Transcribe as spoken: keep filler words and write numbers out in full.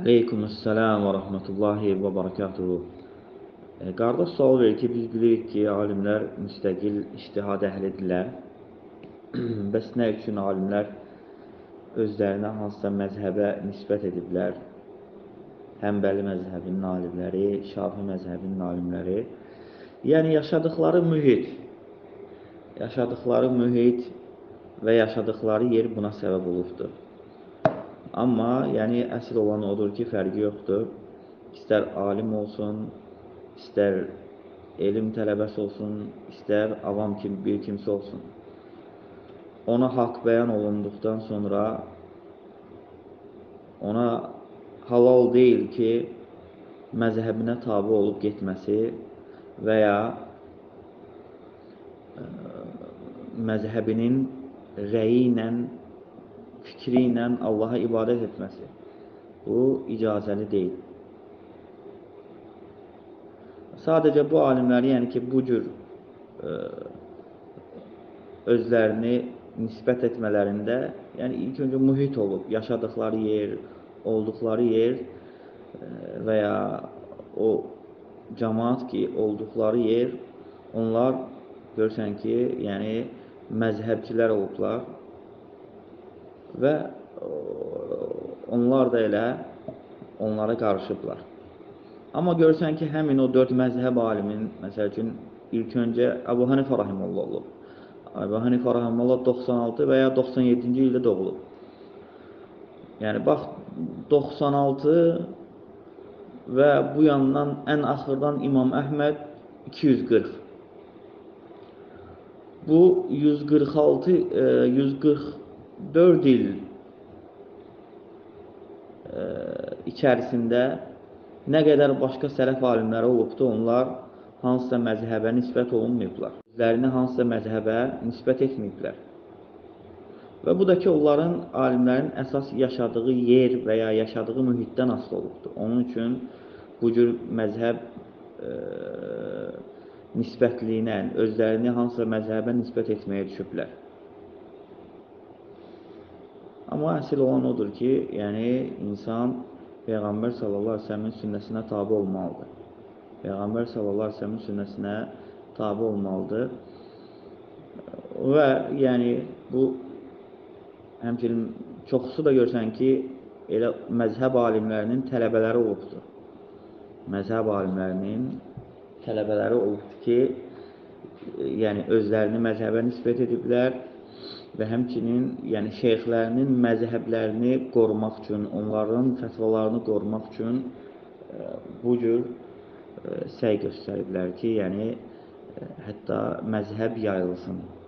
Aleykümselam və rəhmətullahi və barakatuhu. E, Qardaş sual verir ki, biz bilirik ki, alimlər müstəqil ictihad əhlidirlər. Bəs nə üçün alimlər özlərinə hansısa məzhəbə nisbət ediblər? Həmbəli məzhəbinin alimləri, Şafi məzhəbinin alimləri. Yəni, yaşadıkları mühit, yaşadıkları mühit və yaşadıkları yer buna səbəb olubdur. Amma, yəni, əsl olan odur ki, fərqi yoxdur. İstər alim olsun, istər elm tələbəsi olsun, istər avam kimi bir kimsə olsun. Ona haqq bəyan olunduqdan sonra ona halal deyil ki, məzhəbinə tabi olub getməsi və ya ə, məzhəbinin rəyi ilə, fikri ilə Allaha ibadət etməsi. Bu, icazəli deyil. Sadəcə bu alimləri, yəni ki, bu cür ə, özlərini nisbət etmələrində, yəni ilk öncə mühit olub, yaşadıkları yer, olduqları yer və ya o cəmaat ki, olduqları yer, onlar görürsən ki, yəni məzhəbçilər olublar və onlar da elə onlara qarışıblar. Amma görürsən ki, həmin o dörd məzhəb alimin, məsəl üçün, ilk öncə Əbu Hanifə rahimehullah olub. Əbu Hanifə rahimehullah doxsan altı və ya doxsan yeddinci ildə doğulub. Yəni, bax, doxsan altı və bu yandan ən axırdan İmam Əhməd iki yüz qırx. Bu, yüz qırx altı, yüz qırx dörd il içərisində nə qədər başqa sələf alimləri olubdur, onlar hansısa məzhəbə nisbət olunmayıblar. Özlərini hansısa məzhəbə nisbət etməyiblər. Və bu da ki, onların, alimlərin əsas yaşadığı yer və ya yaşadığı mühitdən asılı olubdur. Onun üçün bu cür məzhəb e, nisbətliyinə, özlərini hansısa məzhəbə nisbət etməyə düşüblər. Amma əsl olan odur ki, yəni insan Peyğəmbər sallallahu əleyhi və səlləmin sünnəsinə tabe olmalıdır. Peyğəmbər sallallahu əleyhi və səlləmin sünnəsinə tabe olmalıdır. Və yəni bu həmçinin çoxusu da görsən ki, elə məzhəb alimlərinin tələbələri olubdur. Məzhəb alimlərinin tələbələri olubdur ki, yəni özlərini məzhəbə nisbət ediblər və həmçinin yəni şeyxlərinin məzhəblərini qorumaq üçün, onların fətvalarını qorumaq üçün ə, bu cür ə, səy göstəriblər ki, yəni ə, hətta məzhəb yayılsın.